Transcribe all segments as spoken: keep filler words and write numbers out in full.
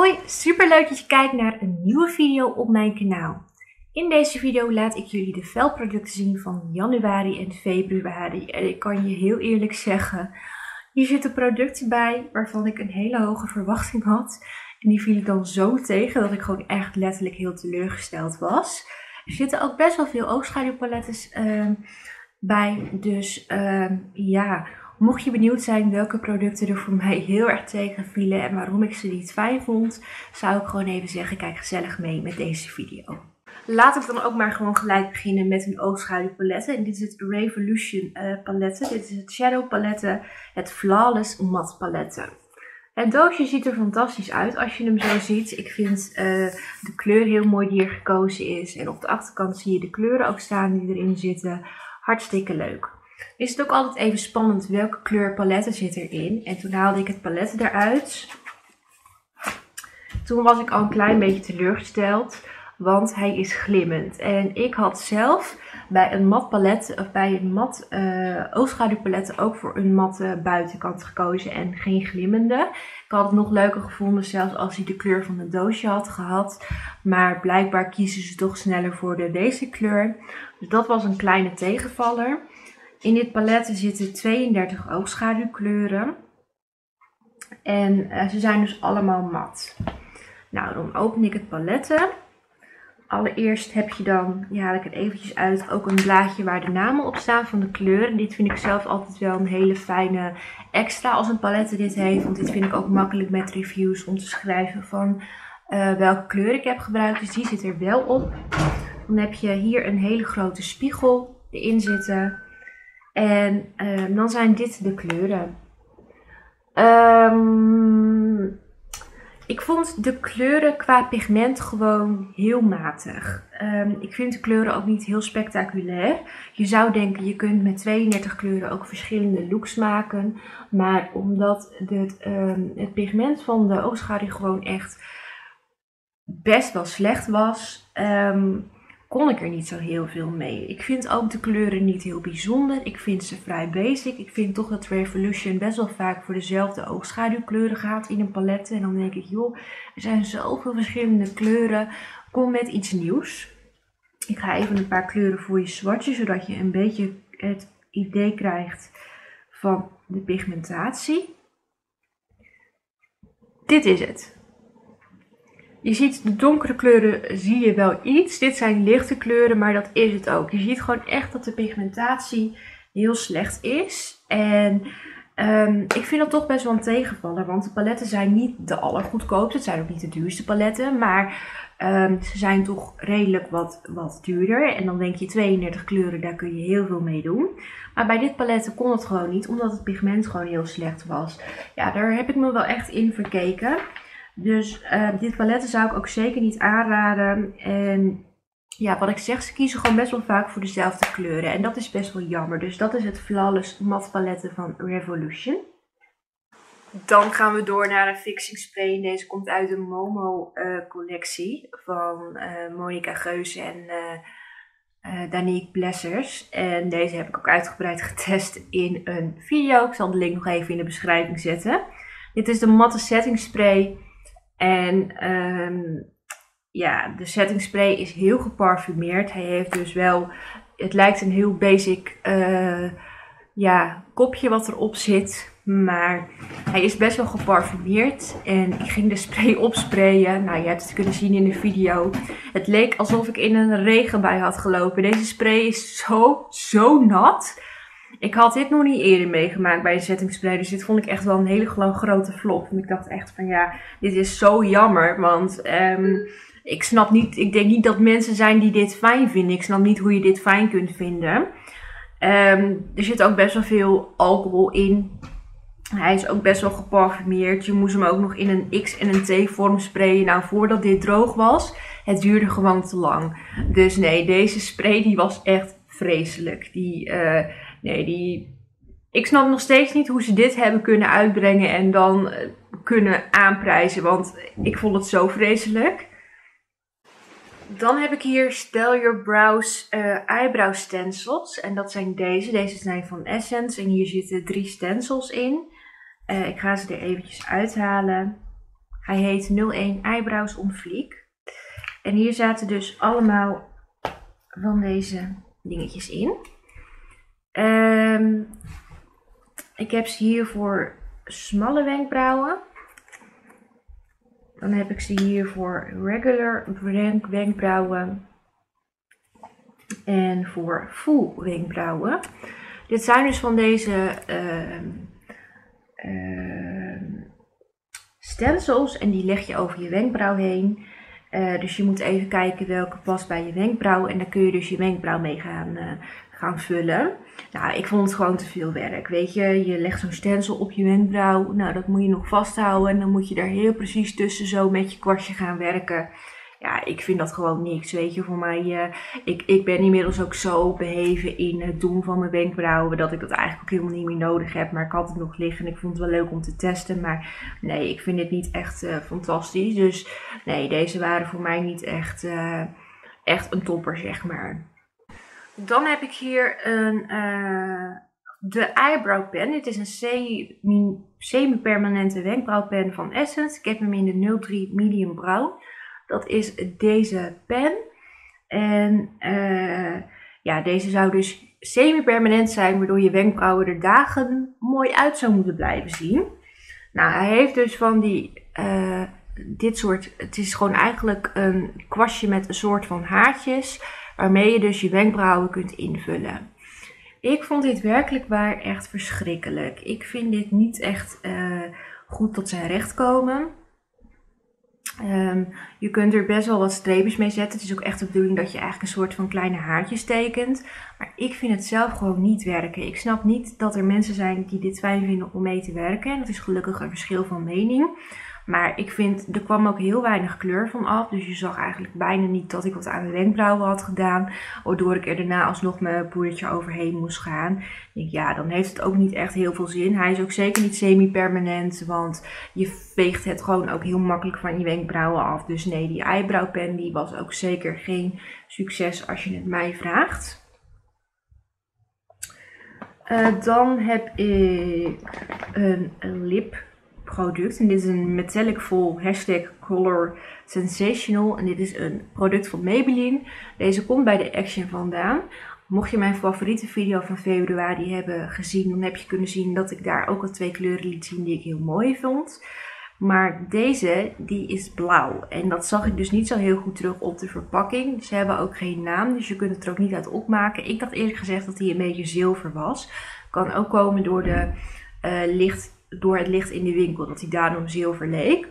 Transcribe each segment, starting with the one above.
Hoi, super leuk dat je kijkt naar een nieuwe video op mijn kanaal. In deze video laat ik jullie de velproducten zien van januari en februari. En ik kan je heel eerlijk zeggen, hier zitten producten bij waarvan ik een hele hoge verwachting had. En die viel ik dan zo tegen dat ik gewoon echt letterlijk heel teleurgesteld was. Er zitten ook best wel veel oogschaduwpalettes uh, bij, dus uh, ja... Mocht je benieuwd zijn welke producten er voor mij heel erg tegenvielen en waarom ik ze niet fijn vond, zou ik gewoon even zeggen, kijk gezellig mee met deze video. Laat ik dan ook maar gewoon gelijk beginnen met een oogschaduwpaletten. En dit is het Revolution uh, paletten. Dit is het Shadow paletten, het Flawless Matte paletten. Het doosje ziet er fantastisch uit als je hem zo ziet. Ik vind uh, de kleur heel mooi die er gekozen is. En op de achterkant zie je de kleuren ook staan die erin zitten. Hartstikke leuk. Is het ook altijd even spannend welke kleur paletten zit erin. En toen haalde ik het palet eruit. Toen was ik al een klein beetje teleurgesteld, want hij is glimmend. En ik had zelf bij een mat palet, of bij een mat uh, oogschaduwpaletten ook voor een matte buitenkant gekozen en geen glimmende. Ik had het nog leuker gevonden zelfs als hij de kleur van het doosje had gehad. Maar blijkbaar kiezen ze toch sneller voor de, deze kleur. Dus dat was een kleine tegenvaller. In dit palet zitten tweeëndertig oogschaduwkleuren. En uh, ze zijn dus allemaal mat. Nou, dan open ik het paletten. Allereerst heb je dan, ja, haal ik het eventjes uit, ook een blaadje waar de namen op staan van de kleuren. Dit vind ik zelf altijd wel een hele fijne extra als een palet dit heeft. Want dit vind ik ook makkelijk met reviews om te schrijven van uh, welke kleur ik heb gebruikt. Dus die zit er wel op. Dan heb je hier een hele grote spiegel erin zitten. En uh, dan zijn dit de kleuren. Um, ik vond de kleuren qua pigment gewoon heel matig. Um, ik vind de kleuren ook niet heel spectaculair. Je zou denken, je kunt met tweeëndertig kleuren ook verschillende looks maken. Maar omdat het, um, het pigment van de oogschaduw gewoon echt best wel slecht was... Um, kon ik er niet zo heel veel mee. Ik vind ook de kleuren niet heel bijzonder. Ik vind ze vrij basic. Ik vind toch dat Revolution best wel vaak voor dezelfde oogschaduwkleuren gaat in een palet. En dan denk ik, joh, er zijn zoveel verschillende kleuren. Kom met iets nieuws. Ik ga even een paar kleuren voor je swatchen, zodat je een beetje het idee krijgt van de pigmentatie. Dit is het. Je ziet de donkere kleuren, zie je wel iets. Dit zijn lichte kleuren, maar dat is het ook. Je ziet gewoon echt dat de pigmentatie heel slecht is. En um, ik vind dat toch best wel een tegenvaller. Want de paletten zijn niet de allergoedkoopste. Het zijn ook niet de duurste paletten. Maar um, ze zijn toch redelijk wat, wat duurder. En dan denk je tweeëndertig kleuren, daar kun je heel veel mee doen. Maar bij dit palet kon het gewoon niet. Omdat het pigment gewoon heel slecht was. Ja, daar heb ik me wel echt in verkeken. Dus uh, dit paletten zou ik ook zeker niet aanraden. En ja, wat ik zeg, ze kiezen gewoon best wel vaak voor dezelfde kleuren. En dat is best wel jammer. Dus dat is het Flawless Matte paletten van Revolution. Dan gaan we door naar een fixing spray. Deze komt uit de Momo uh, collectie van uh, Monica Geuze en uh, uh, Danique Blessers. En deze heb ik ook uitgebreid getest in een video. Ik zal de link nog even in de beschrijving zetten. Dit is de matte setting spray. En um, ja, de setting spray is heel geparfumeerd. Hij heeft dus wel, het lijkt een heel basic uh, ja, kopje wat erop zit. Maar hij is best wel geparfumeerd. En ik ging de spray opsprayen. Nou, je hebt het kunnen zien in de video. Het leek alsof ik in een regenbui had gelopen. Deze spray is zo, zo nat. Ik had dit nog niet eerder meegemaakt bij een setting spray. Dus dit vond ik echt wel een hele grote flop. En ik dacht echt van ja, dit is zo jammer. Want um, ik snap niet, ik denk niet dat mensen zijn die dit fijn vinden. Ik snap niet hoe je dit fijn kunt vinden. Um, er zit ook best wel veel alcohol in. Hij is ook best wel geparfumeerd. Je moest hem ook nog in een X en een T vorm sprayen. Nou, voordat dit droog was, het duurde gewoon te lang. Dus nee, deze spray die was echt vreselijk. Die... Uh, Nee, die... ik snap nog steeds niet hoe ze dit hebben kunnen uitbrengen en dan uh, kunnen aanprijzen. Want ik vond het zo vreselijk. Dan heb ik hier Style Your Brows uh, eyebrow stencils. En dat zijn deze. Deze zijn van Essence. En hier zitten drie stencils in. Uh, ik ga ze er eventjes uithalen. Hij heet nul één Eyebrows on Fleek. En hier zaten dus allemaal van deze dingetjes in. Um, ik heb ze hier voor smalle wenkbrauwen. Dan heb ik ze hier voor regular wenkbrauwen. En voor full wenkbrauwen. Dit zijn dus van deze uh, uh, stencils. En die leg je over je wenkbrauw heen. Uh, dus je moet even kijken welke past bij je wenkbrauw. En daar kun je dus je wenkbrauw mee gaan, uh, gaan vullen. Nou, ik vond het gewoon te veel werk. Weet je, je legt zo'n stencil op je wenkbrauw. Nou, dat moet je nog vasthouden. En dan moet je daar heel precies tussen zo met je kwastje gaan werken. Ja, ik vind dat gewoon niks, weet je. Voor mij, uh, ik, ik ben inmiddels ook zo beheven in het doen van mijn wenkbrauwen dat ik dat eigenlijk ook helemaal niet meer nodig heb. Maar ik had het nog liggen en ik vond het wel leuk om te testen. Maar nee, ik vind dit niet echt uh, fantastisch. Dus nee, deze waren voor mij niet echt, uh, echt een topper, zeg maar. Dan heb ik hier een, uh, de Eyebrow Pen. Dit is een semi-permanente wenkbrauwpen van Essence. Ik heb hem in de nul drie Medium Brown. Dat is deze pen. En uh, ja, deze zou dus semi-permanent zijn, waardoor je wenkbrauwen er dagen mooi uit zou moeten blijven zien. Nou, hij heeft dus van die, uh, dit soort, het is gewoon eigenlijk een kwastje met een soort van haartjes, waarmee je dus je wenkbrauwen kunt invullen. Ik vond dit werkelijk waar echt verschrikkelijk. Ik vind dit niet echt uh, goed tot zijn recht komen. Um, je kunt er best wel wat streepjes mee zetten. Het is ook echt de bedoeling dat je eigenlijk een soort van kleine haartjes tekent. Maar ik vind het zelf gewoon niet werken. Ik snap niet dat er mensen zijn die dit fijn vinden om mee te werken. En dat is gelukkig een verschil van mening. Maar ik vind, er kwam ook heel weinig kleur van af. Dus je zag eigenlijk bijna niet dat ik wat aan mijn wenkbrauwen had gedaan. Waardoor ik er daarna alsnog mijn poedertje overheen moest gaan. Ik denk, ja, dan heeft het ook niet echt heel veel zin. Hij is ook zeker niet semi-permanent. Want je veegt het gewoon ook heel makkelijk van je wenkbrauwen af. Dus nee, die eyebrow pen die was ook zeker geen succes als je het mij vraagt. Uh, dan heb ik een, een lip product. En dit is een Metallic Full Hashtag Color Sensational. En dit is een product van Maybelline. Deze komt bij de Action vandaan. Mocht je mijn favoriete video van februari hebben gezien, dan heb je kunnen zien dat ik daar ook al twee kleuren liet zien die ik heel mooi vond. Maar deze, die is blauw. En dat zag ik dus niet zo heel goed terug op de verpakking. Ze hebben ook geen naam, dus je kunt het er ook niet uit opmaken. Ik dacht eerlijk gezegd dat hij een beetje zilver was. Kan ook komen door, de, uh, licht, door het licht in de winkel, dat hij daarom zilver leek.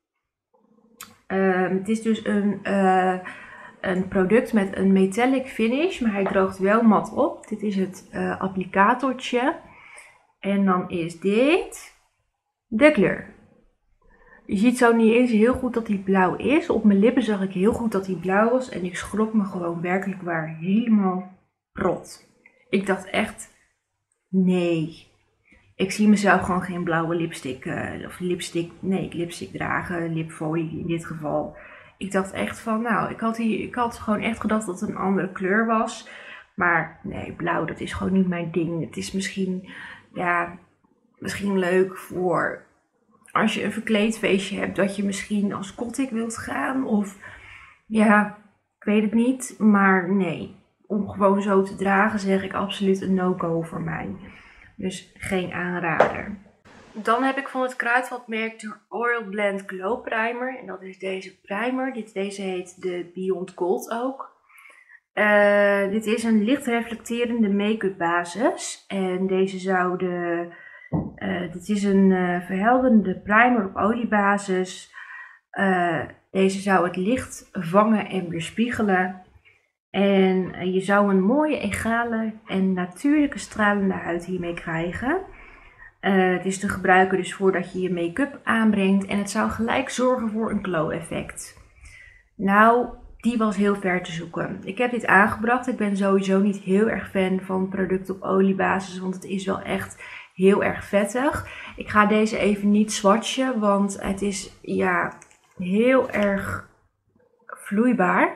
Uh, het is dus een, uh, een product met een metallic finish, maar hij droogt wel mat op. Dit is het uh, applicatortje. En dan is dit de kleur. Je ziet zo niet eens heel goed dat hij blauw is. Op mijn lippen zag ik heel goed dat hij blauw was. En ik schrok me gewoon werkelijk waar helemaal rot. Ik dacht echt, nee. Ik zie mezelf gewoon geen blauwe lipstick, uh, of lipstick, nee, lipstick dragen, lipfolie in dit geval. Ik dacht echt van, nou, ik had, hier, ik had gewoon echt gedacht dat het een andere kleur was. Maar nee, blauw, dat is gewoon niet mijn ding. Het is misschien, ja, misschien leuk voor als je een verkleedfeestje hebt, dat je misschien als kottik wilt gaan. Of ja, ik weet het niet. Maar nee, om gewoon zo te dragen zeg ik absoluut een no-go voor mij. Dus geen aanrader. Dan heb ik van het Kruidvatmerk de Oil Blend Glow Primer. En dat is deze primer. Dit, deze heet de Beyond Gold ook. Uh, dit is een licht reflecterende make-up basis. En deze zou de... Uh, dit is een uh, verhelderende primer op oliebasis. Uh, deze zou het licht vangen en weerspiegelen. En uh, je zou een mooie, egale en natuurlijke stralende huid hiermee krijgen. Uh, het is te gebruiken dus voordat je je make-up aanbrengt. En het zou gelijk zorgen voor een glow effect. Nou, die was heel ver te zoeken. Ik heb dit aangebracht. Ik ben sowieso niet heel erg fan van producten op oliebasis. Want het is wel echt heel erg vettig. Ik ga deze even niet swatchen. Want het is ja heel erg vloeibaar.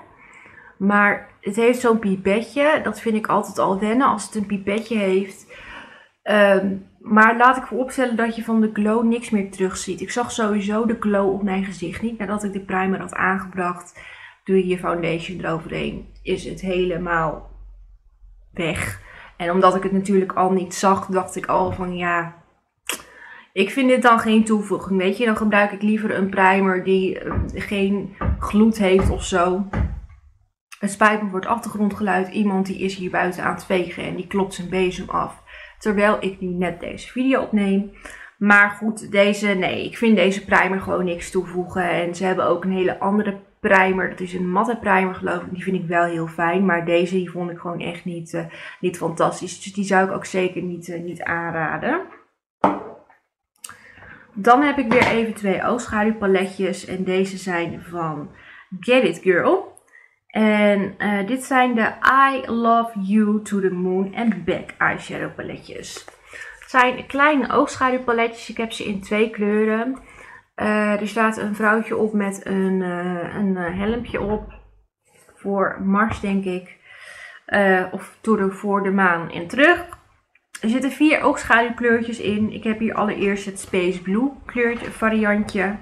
Maar het heeft zo'n pipetje. Dat vind ik altijd al wennen als het een pipetje heeft. Um, maar laat ik vooropstellen dat je van de glow niks meer terug ziet. Ik zag sowieso de glow op mijn gezicht niet. Nadat ik de primer had aangebracht, doe je je foundation eroverheen. Is het helemaal weg. En omdat ik het natuurlijk al niet zag, dacht ik al van ja, ik vind dit dan geen toevoeging. Weet je, dan gebruik ik liever een primer die uh, geen gloed heeft of zo. Het spijt me voor het achtergrondgeluid. Iemand die is hier buiten aan het vegen en die klopt zijn bezem af. Terwijl ik nu net deze video opneem. Maar goed, deze, nee, ik vind deze primer gewoon niks toevoegen. En ze hebben ook een hele andere primer. Dat is een matte primer geloof ik. Die vind ik wel heel fijn. Maar deze die vond ik gewoon echt niet, uh, niet fantastisch. Dus die zou ik ook zeker niet, uh, niet aanraden. Dan heb ik weer even twee oogschaduwpaletjes. En deze zijn van Get It Girl. En uh, dit zijn de I Love You to the Moon and Back eyeshadow paletjes. Het zijn kleine oogschaduwpaletjes. Ik heb ze in twee kleuren. Uh, er staat een vrouwtje op met een, uh, een uh, helmpje op. Voor Mars denk ik. Uh, of to the, voor de maan en terug. Er zitten vier oogschaduwkleurtjes in. Ik heb hier allereerst het Space Blue kleurtje variantje.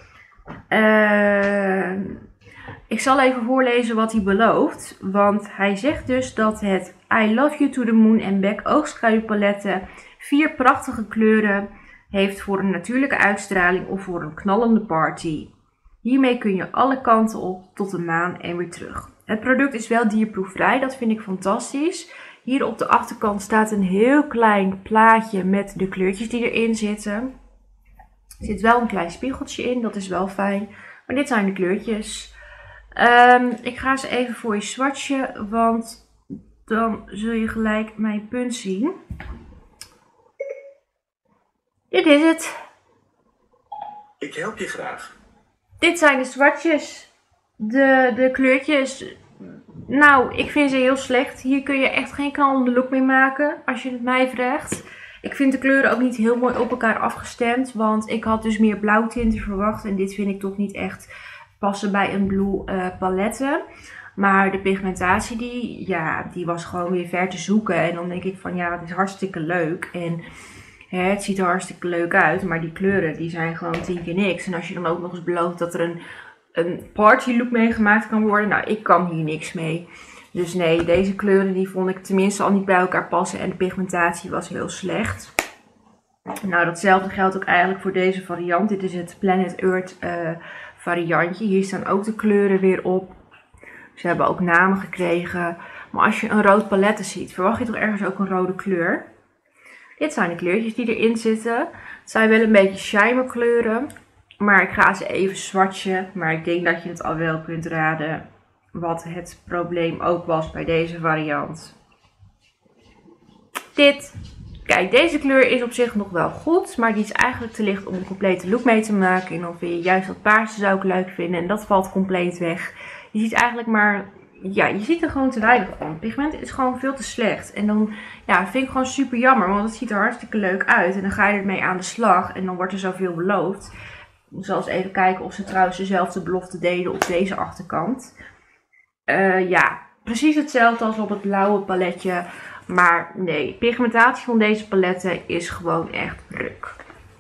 Uh, ik zal even voorlezen wat hij belooft. Want hij zegt dus dat het I Love You to the Moon and Back oogschaduwpaletten vier prachtige kleuren heeft voor een natuurlijke uitstraling of voor een knallende party. Hiermee kun je alle kanten op tot de maan en weer terug. Het product is wel dierproefvrij, dat vind ik fantastisch. Hier op de achterkant staat een heel klein plaatje met de kleurtjes die erin zitten. Er zit wel een klein spiegeltje in, dat is wel fijn. Maar dit zijn de kleurtjes. Um, ik ga ze even voor je swatchen, want dan zul je gelijk mijn punt zien. Dit is het. Ik help je graag. Dit zijn de swatches. De, de kleurtjes. Nou, ik vind ze heel slecht. Hier kun je echt geen knallende look mee maken, als je het mij vraagt. Ik vind de kleuren ook niet heel mooi op elkaar afgestemd, want ik had dus meer blauwtinten verwacht. En dit vind ik toch niet echt passen bij een blue uh, palette. Maar de pigmentatie, die, ja, die was gewoon weer ver te zoeken. En dan denk ik van, ja, het is hartstikke leuk. En hè, het ziet er hartstikke leuk uit, maar die kleuren, die zijn gewoon tien keer niks. En als je dan ook nog eens belooft dat er een... een party look meegemaakt kan worden. Nou, ik kan hier niks mee. Dus nee, deze kleuren die vond ik tenminste al niet bij elkaar passen. En de pigmentatie was heel slecht. Nou, datzelfde geldt ook eigenlijk voor deze variant. Dit is het Planet Earth uh, variantje. Hier staan ook de kleuren weer op. Ze hebben ook namen gekregen. Maar als je een rood palette ziet, verwacht je toch ergens ook een rode kleur. Dit zijn de kleurtjes die erin zitten. Het zijn wel een beetje shimmer kleuren. Maar ik ga ze even swatchen. Maar ik denk dat je het al wel kunt raden wat het probleem ook was bij deze variant. Dit. Kijk, deze kleur is op zich nog wel goed. Maar die is eigenlijk te licht om een complete look mee te maken. En dan vind je juist dat paarse zou ik leuk vinden. En dat valt compleet weg. Je ziet eigenlijk maar... Ja, je ziet er gewoon te weinig van. Het pigment is gewoon veel te slecht. En dan ja, vind ik gewoon super jammer. Want het ziet er hartstikke leuk uit. En dan ga je ermee aan de slag. En dan wordt er zoveel beloofd. Ik zal eens even kijken of ze trouwens dezelfde belofte deden op deze achterkant. Uh, ja, precies hetzelfde als op het blauwe paletje. Maar nee, pigmentatie van deze paletten is gewoon echt ruk.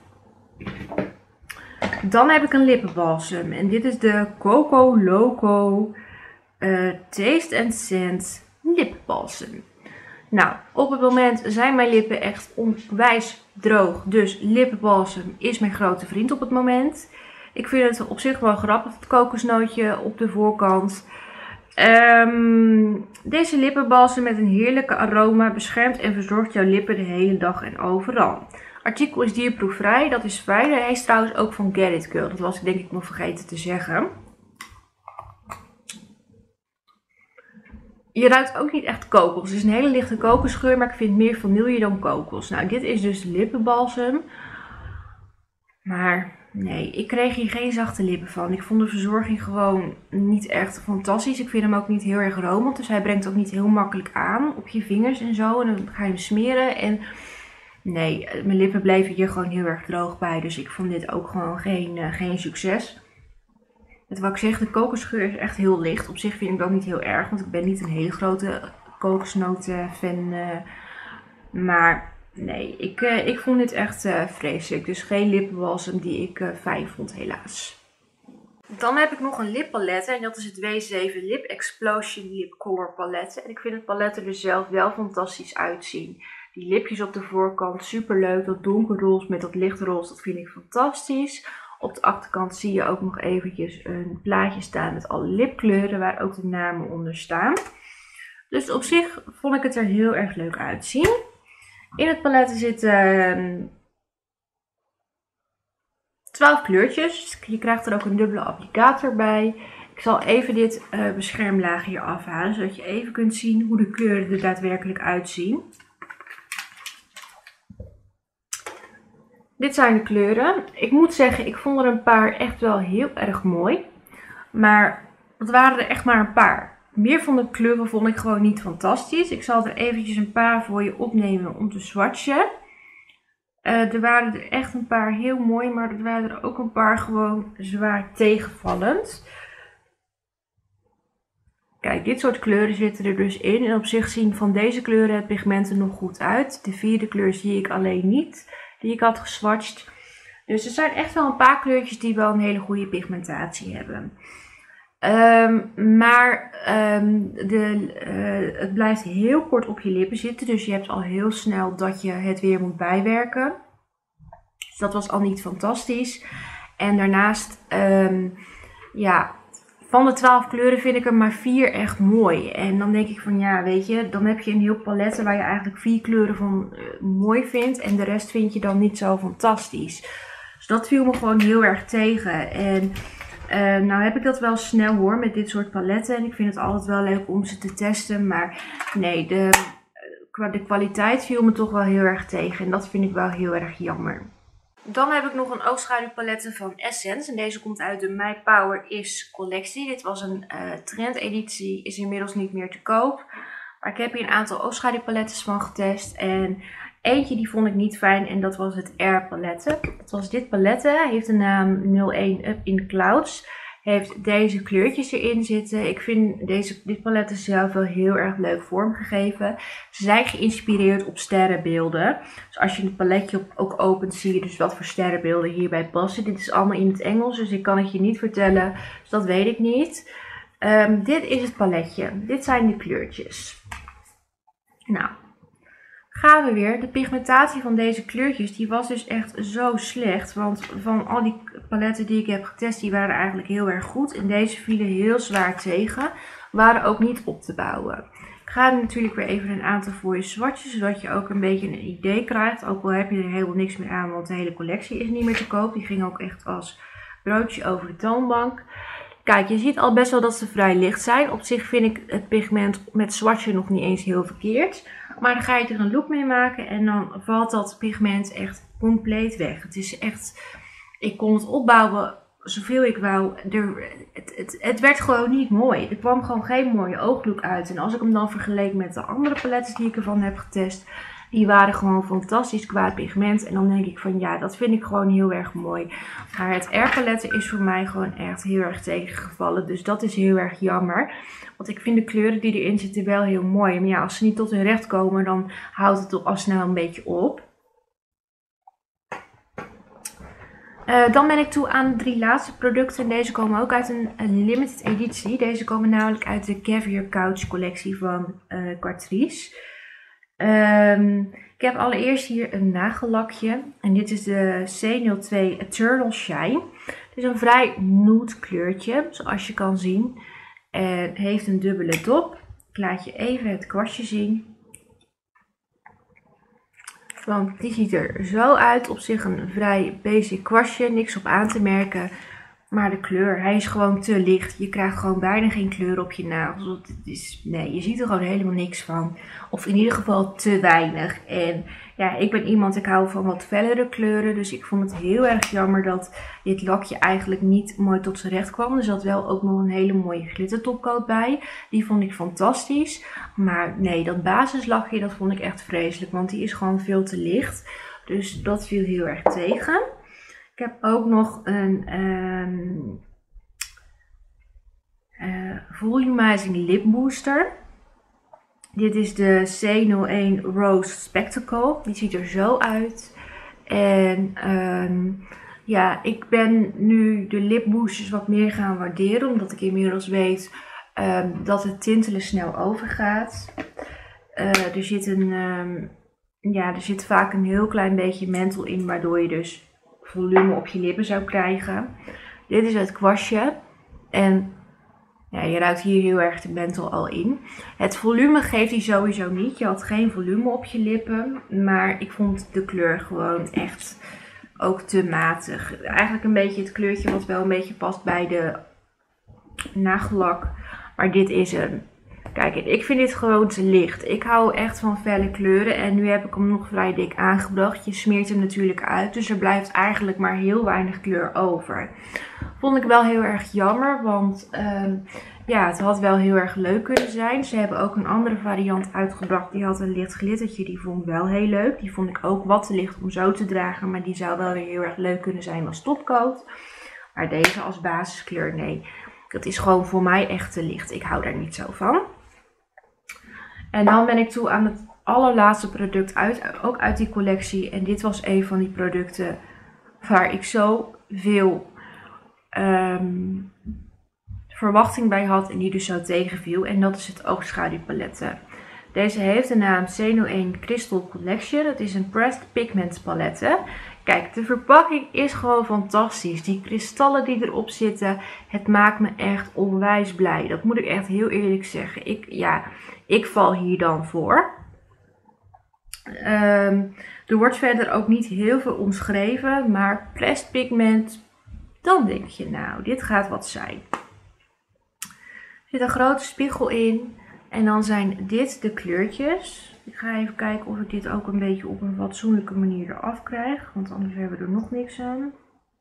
Dan heb ik een lippenbalsem. En dit is de Coco Loco uh, Taste and Scent lippenbalsem. Nou, op het moment zijn mijn lippen echt onwijs droog. Dus lippenbalsem is mijn grote vriend op het moment. Ik vind het op zich wel grappig, het kokosnootje op de voorkant. Um, deze lippenbalsem met een heerlijke aroma beschermt en verzorgt jouw lippen de hele dag en overal. Artikel is dierproefvrij, dat is fijn. Hij is trouwens ook van Get It Girl, dat was ik denk ik nog vergeten te zeggen. Je ruikt ook niet echt kokos. Het is een hele lichte kokosgeur, maar ik vind meer vanille dan kokos. Nou, dit is dus lippenbalsem. Maar nee, ik kreeg hier geen zachte lippen van. Ik vond de verzorging gewoon niet echt fantastisch. Ik vind hem ook niet heel erg romend. Dus hij brengt ook niet heel makkelijk aan op je vingers en zo. En dan ga je hem smeren. En nee, mijn lippen bleven hier gewoon heel erg droog bij. Dus ik vond dit ook gewoon geen, uh, geen succes. Het wat ik zeg, de kokosgeur is echt heel licht. Op zich vind ik dat niet heel erg, want ik ben niet een hele grote kokosnoten fan. Uh, maar nee, ik, uh, ik vond dit echt uh, vreselijk. Dus geen lippenbalsem die ik uh, fijn vond, helaas. Dan heb ik nog een lippalet en dat is het W zeven Lip Explosion Lip Color palet. En ik vind het palet er dus zelf wel fantastisch uitzien. Die lipjes op de voorkant, super leuk. Dat donkerroze met dat lichtroze, dat vind ik fantastisch. Op de achterkant zie je ook nog eventjes een plaatje staan met alle lipkleuren waar ook de namen onder staan. Dus op zich vond ik het er heel erg leuk uitzien. In het palet zitten twaalf kleurtjes. Je krijgt er ook een dubbele applicator bij. Ik zal even dit uh, beschermlaag hier afhalen, zodat je even kunt zien hoe de kleuren er daadwerkelijk uitzien. Dit zijn de kleuren. Ik moet zeggen, ik vond er een paar echt wel heel erg mooi. Maar het waren er echt maar een paar. Meer van de kleuren vond ik gewoon niet fantastisch. Ik zal er eventjes een paar voor je opnemen om te swatchen. Uh, er waren er echt een paar heel mooi, maar er waren er ook een paar gewoon zwaar tegenvallend. Kijk, dit soort kleuren zitten er dus in. En op zich zien van deze kleuren het pigment er nog goed uit. De vierde kleur zie ik alleen niet, die ik had geswatcht. Dus er zijn echt wel een paar kleurtjes die wel een hele goede pigmentatie hebben. Um, maar um, de, uh, het blijft heel kort op je lippen zitten. Dus je hebt al heel snel dat je het weer moet bijwerken. Dus dat was al niet fantastisch. En daarnaast, um, ja, van de twaalf kleuren vind ik er maar vier echt mooi. En dan denk ik van ja, weet je, dan heb je een heel palet waar je eigenlijk vier kleuren van uh, mooi vindt. En de rest vind je dan niet zo fantastisch. Dus dat viel me gewoon heel erg tegen. En Uh, nou heb ik dat wel snel hoor met dit soort paletten en ik vind het altijd wel leuk om ze te testen, maar nee, de, de kwaliteit viel me toch wel heel erg tegen en dat vind ik wel heel erg jammer. Dan heb ik nog een oogschaduwpaletten van Essence en deze komt uit de My Power Is collectie. Dit was een uh, trendeditie, is inmiddels niet meer te koop, maar ik heb hier een aantal oogschaduwpaletten van getest en eentje die vond ik niet fijn en dat was het Air paletten. Het was dit paletten, heeft de naam nul één Up in Clouds. Heeft deze kleurtjes erin zitten. Ik vind deze, dit paletten zelf wel heel erg leuk vormgegeven. Ze zijn geïnspireerd op sterrenbeelden. Dus als je het paletje ook opent zie je dus wat voor sterrenbeelden hierbij passen. Dit is allemaal in het Engels dus ik kan het je niet vertellen. Dus dat weet ik niet. Um, dit is het paletje. Dit zijn de kleurtjes. Nou. Gaan we weer. De pigmentatie van deze kleurtjes die was dus echt zo slecht. Want van al die paletten die ik heb getest, die waren eigenlijk heel erg goed. En deze vielen heel zwaar tegen. Waren ook niet op te bouwen. Ik ga er natuurlijk weer even een aantal voor je swatchen. Zodat je ook een beetje een idee krijgt. Ook al heb je er helemaal niks meer aan. Want de hele collectie is niet meer te koop. Die ging ook echt als broodje over de toonbank. Kijk, je ziet al best wel dat ze vrij licht zijn. Op zich vind ik het pigment met swatchen nog niet eens heel verkeerd. Maar dan ga je er een look mee maken en dan valt dat pigment echt compleet weg. Het is echt, ik kon het opbouwen zoveel ik wou. Er, het, het, het werd gewoon niet mooi. Er kwam gewoon geen mooie ooglook uit. En als ik hem dan vergeleek met de andere paletten die ik ervan heb getest, die waren gewoon fantastisch qua pigment. En dan denk ik van ja, dat vind ik gewoon heel erg mooi. Maar het Air paletten is voor mij gewoon echt heel erg tegengevallen. Dus dat is heel erg jammer. Want ik vind de kleuren die erin zitten wel heel mooi. Maar ja, als ze niet tot hun recht komen, dan houdt het toch al snel een beetje op. Uh, dan ben ik toe aan de drie laatste producten. Deze komen ook uit een, een limited editie. Deze komen namelijk uit de Caviar Couch collectie van uh, Catrice. Um, ik heb allereerst hier een nagellakje. En dit is de C nul twee Eternal Shine. Het is een vrij nude kleurtje, zoals je kan zien. En heeft een dubbele dop. Ik laat je even het kwastje zien. Want die ziet er zo uit. Op zich een vrij basic kwastje. Niks op aan te merken. Maar de kleur, hij is gewoon te licht. Je krijgt gewoon bijna geen kleur op je nagels. Het is, nee, je ziet er gewoon helemaal niks van. Of in ieder geval te weinig. En ja, ik ben iemand, ik hou van wat fellere kleuren. Dus ik vond het heel erg jammer dat dit lakje eigenlijk niet mooi tot zijn recht kwam. Er zat wel ook nog een hele mooie glittertopcoat bij. Die vond ik fantastisch. Maar nee, dat basislakje, dat vond ik echt vreselijk. Want die is gewoon veel te licht. Dus dat viel heel erg tegen. Ik heb ook nog een um, uh, volumizing lip booster. Dit is de C nul één Rose Spectacle. Die ziet er zo uit. En um, ja, ik ben nu de lipboosters wat meer gaan waarderen. Omdat ik inmiddels weet um, dat het tintelen snel overgaat. Uh, er, zit een, um, ja, er zit vaak een heel klein beetje menthol in. Waardoor je dus volume op je lippen zou krijgen. Dit is het kwastje. En ja, je ruikt hier heel erg de menthol al in. Het volume geeft hij sowieso niet. Je had geen volume op je lippen. Maar ik vond de kleur gewoon echt ook te matig. Eigenlijk een beetje het kleurtje wat wel een beetje past bij de nagellak. Maar dit is hem. Kijk, ik vind dit gewoon te licht. Ik hou echt van felle kleuren. En nu heb ik hem nog vrij dik aangebracht. Je smeert hem natuurlijk uit. Dus er blijft eigenlijk maar heel weinig kleur over. Vond ik wel heel erg jammer. Want um, ja, het had wel heel erg leuk kunnen zijn. Ze hebben ook een andere variant uitgebracht. Die had een licht glittertje. Die vond ik wel heel leuk. Die vond ik ook wat te licht om zo te dragen. Maar die zou wel weer heel erg leuk kunnen zijn als topcoat. Maar deze als basiskleur, nee. Dat is gewoon voor mij echt te licht. Ik hou daar niet zo van. En dan ben ik toe aan het allerlaatste product uit, ook uit die collectie. En dit was een van die producten waar ik zo veel um, verwachting bij had en die dus zo tegenviel. En dat is het oogschaduwpaletten. Deze heeft de naam C nul één Crystal Collection. Het is een Pressed Pigment palette. Kijk, de verpakking is gewoon fantastisch. Die kristallen die erop zitten, het maakt me echt onwijs blij. Dat moet ik echt heel eerlijk zeggen. Ik, ja, ik val hier dan voor. Um, er wordt verder ook niet heel veel omschreven, maar Pressed Pigment, dan denk je nou, dit gaat wat zijn. Er zit een grote spiegel in en dan zijn dit de kleurtjes. Ik ga even kijken of ik dit ook een beetje op een fatsoenlijke manier eraf krijg. Want anders hebben we er nog niks aan.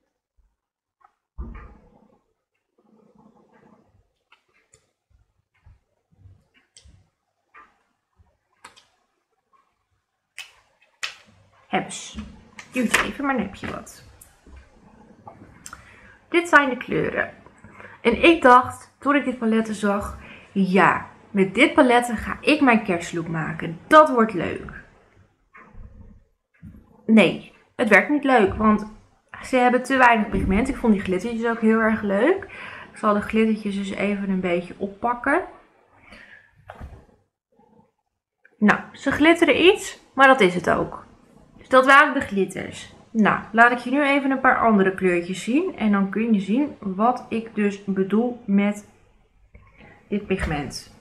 Hebs. Duurt even, maar dan heb je wat. Dit zijn de kleuren. En ik dacht, toen ik dit paletten zag, ja, met dit paletten ga ik mijn kerstlook maken. Dat wordt leuk. Nee, het werkt niet leuk, want ze hebben te weinig pigment. Ik vond die glittertjes ook heel erg leuk. Ik zal de glittertjes dus even een beetje oppakken. Nou, ze glitteren iets, maar dat is het ook. Dus dat waren de glitters. Nou, laat ik je nu even een paar andere kleurtjes zien. En dan kun je zien wat ik dus bedoel met dit pigment.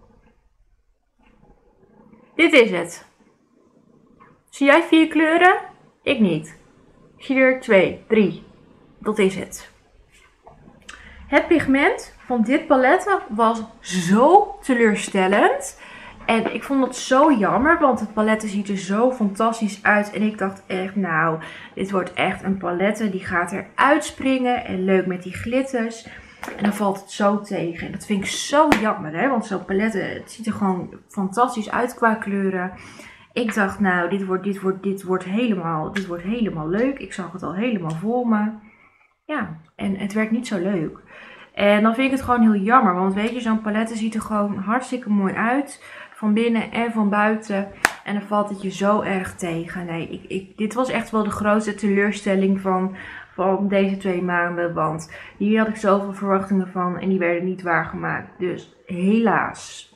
Dit is het. Zie jij vier kleuren? Ik niet. Ik zie er twee, drie. Dat is het. Het pigment van dit palet was zo teleurstellend. En ik vond het zo jammer, want het palet ziet er zo fantastisch uit. En ik dacht echt, nou, dit wordt echt een palet die gaat er uitspringen. En leuk met die glitters. En dan valt het zo tegen. En dat vind ik zo jammer, hè. Want zo'n palet, het ziet er gewoon fantastisch uit qua kleuren. Ik dacht, nou, dit wordt, dit wordt, dit wordt, helemaal, dit wordt helemaal leuk. Ik zag het al helemaal voor me. Ja, en het werd niet zo leuk. En dan vind ik het gewoon heel jammer. Want weet je, zo'n palet ziet er gewoon hartstikke mooi uit. Van binnen en van buiten. En dan valt het je zo erg tegen. Nee, ik, ik, dit was echt wel de grootste teleurstelling van, van deze twee maanden. Want hier had ik zoveel verwachtingen van. En die werden niet waargemaakt. Dus helaas.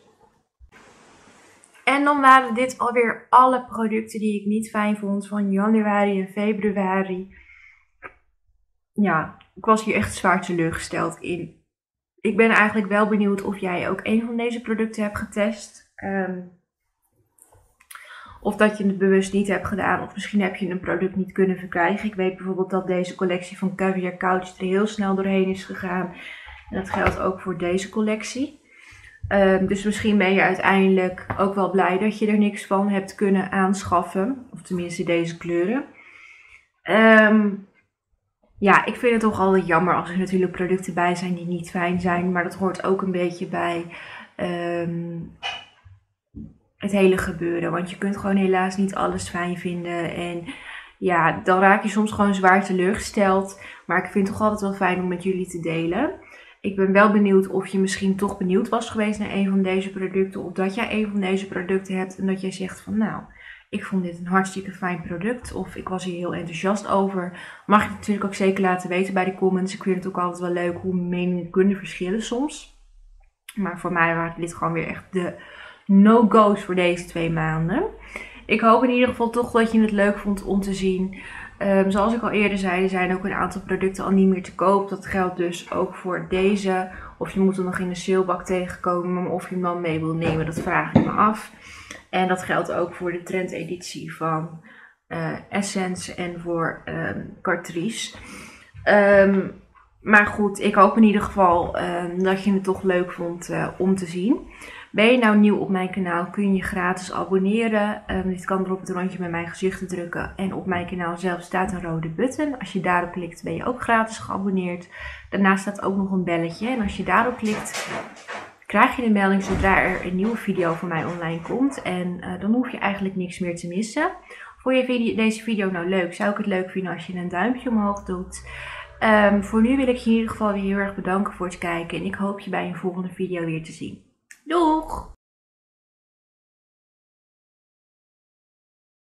En dan waren dit alweer alle producten die ik niet fijn vond van januari en februari. Ja, ik was hier echt zwaar teleurgesteld in. Ik ben eigenlijk wel benieuwd of jij ook een van deze producten hebt getest. Um, of dat je het bewust niet hebt gedaan. Of misschien heb je een product niet kunnen verkrijgen. Ik weet bijvoorbeeld dat deze collectie van Caviar Couch er heel snel doorheen is gegaan. En dat geldt ook voor deze collectie. Um, dus misschien ben je uiteindelijk ook wel blij dat je er niks van hebt kunnen aanschaffen. Of tenminste deze kleuren. Um, ja, ik vind het toch altijd jammer als er natuurlijk producten bij zijn die niet fijn zijn. Maar dat hoort ook een beetje bij um, het hele gebeuren. Want je kunt gewoon helaas niet alles fijn vinden. En ja, dan raak je soms gewoon zwaar teleurgesteld. Maar ik vind het toch altijd wel fijn om met jullie te delen. Ik ben wel benieuwd of je misschien toch benieuwd was geweest naar een van deze producten. Of dat jij een van deze producten hebt en dat jij zegt van nou, ik vond dit een hartstikke fijn product. Of ik was hier heel enthousiast over. Mag je natuurlijk ook zeker laten weten bij de comments. Ik vind het ook altijd wel leuk hoe meningen kunnen verschillen soms. Maar voor mij waren dit gewoon weer echt de no-go's voor deze twee maanden. Ik hoop in ieder geval toch dat je het leuk vond om te zien. Um, zoals ik al eerder zei, er zijn ook een aantal producten al niet meer te koop. Dat geldt dus ook voor deze. Of je moet er nog in de salebak tegenkomen, maar of je hem dan mee wil nemen, dat vraag ik me af. En dat geldt ook voor de trendeditie van uh, Essence en voor um, Catrice. Um, maar goed, ik hoop in ieder geval um, dat je het toch leuk vond uh, om te zien. Ben je nou nieuw op mijn kanaal, kun je je gratis abonneren. Um, dit kan door op het rondje met mijn gezicht te drukken. En op mijn kanaal zelf staat een rode button. Als je daarop klikt, ben je ook gratis geabonneerd. Daarnaast staat ook nog een belletje. En als je daarop klikt, krijg je de melding zodra er een nieuwe video van mij online komt. En uh, dan hoef je eigenlijk niks meer te missen. Vond je video, deze video nou leuk? Zou ik het leuk vinden als je een duimpje omhoog doet? Um, voor nu wil ik je in ieder geval weer heel erg bedanken voor het kijken. En ik hoop je bij een volgende video weer te zien. Doeg!